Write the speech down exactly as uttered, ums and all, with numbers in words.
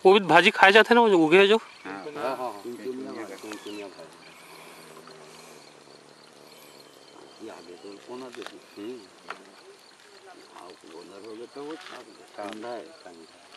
वो भी भाजी खाए जाते हैं ना, वो जो उगे जो। हाँ हाँ हाँ कुनकुनिया भाजी ये आगे तो कोना देती हम्म हाँ वो नर हो गया तो वो ठंडा है ठंडा